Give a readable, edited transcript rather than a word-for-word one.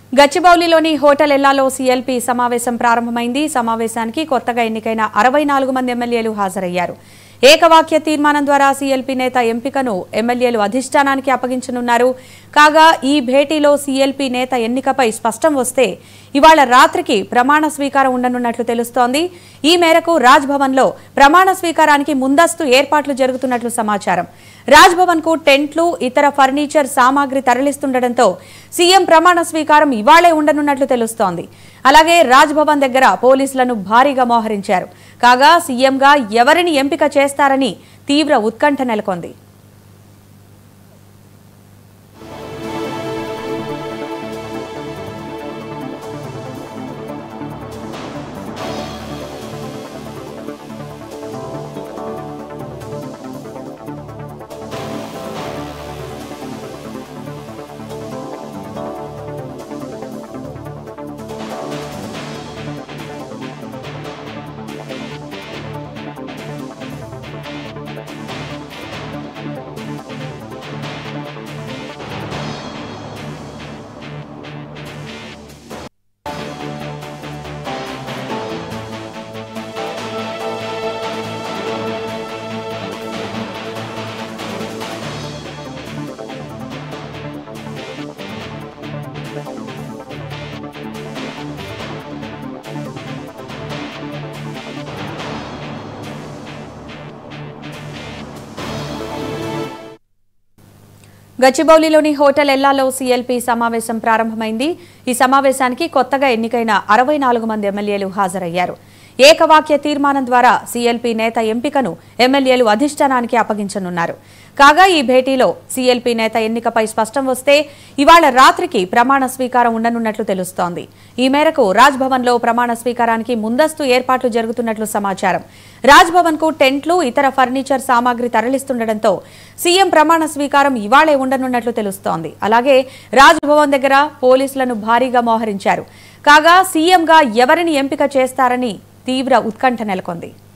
గచ్చిబౌలిలోని hotel ఎల్లాలో CLP సమావేశం ప్రారంభమైంది. సమావేశానికి కొత్తగా ఎన్నికైన 64 మంది ఎమ్మెల్యేలు హాజరయ్యారు. ఏకవాక్య తీర్మానం ద్వారా సీఎల్పీ నేత ఎంపికను ఎమ్మెల్యేలు అధిష్టానానికి అప్పగించనున్నారు. కాగా ఈ భేటీలో సీఎల్పీ నేత ఎన్నికపై స్పష్టం వస్తే ఇవాళ రాత్రికి ప్రమాణ స్వీకారం ఉండనున్నట్లు తెలుస్తోంది. ఈ మేరకు రాజ్భవన్లో ప్రమాణ స్వీకారానికి ముందస్తు ఏర్పాట్లు జరుగుతున్నట్లు సమాచారం. రాజ్భవన్కు టెంట్లు, ఇతర ఫర్నిచర్ సామాగ్రి తరలిస్తుండటంతో సీఎం ప్రమాణ స్వీకారం ఇవాళే ఉండనున్నట్లు తెలుస్తోంది. అలాగే రాజ్భవన్ దగ్గర పోలీసులను భారీగా మోహరించారు. కాగా సీఎంగా ఎవరిని ఎంపిక చేస్తారని తీవ్ర ఉత్కంఠ నెలకొంది. గచ్చిబౌలిలోని హోటల్ ఎల్లాలో సీఎల్పీ సమావేశం ప్రారంభమైంది. ఈ సమావేశానికి కొత్తగా ఎన్నికైన 64 మంది ఎమ్మెల్యేలు హాజరయ్యారు. ఏకవాక్య తీర్మానం ద్వారా సీఎల్పీ నేత ఎంపికను ఎమ్మెల్యేలు అధిష్టానానికి అప్పగించనున్నారు. కాగా ఈ భేటీలో సీఎల్పీ నేత ఎన్నికపై స్పష్టం వస్తే ఇవాళ రాత్రికి ప్రమాణ స్వీకారం ఉండనున్నట్లు తెలుస్తోంది. ఈ మేరకు రాజ్భవన్లో ప్రమాణ స్వీకారానికి ముందస్తు ఏర్పాట్లు జరుగుతున్నట్లు సమాచారం. రాజ్భవన్కు టెంట్లు, ఇతర ఫర్నిచర్ సామాగ్రి తరలిస్తుండటంతో సీఎం ప్రమాణ స్వీకారం ఇవాళే ఉండనున్నట్లు తెలుస్తోంది. అలాగే రాజ్భవన్ దగ్గర పోలీసులను భారీగా మోహరించారు. కాగా సీఎంగా ఎవరిని ఎంపిక చేస్తారని తీవ్ర ఉత్కంఠ నెలకొంది.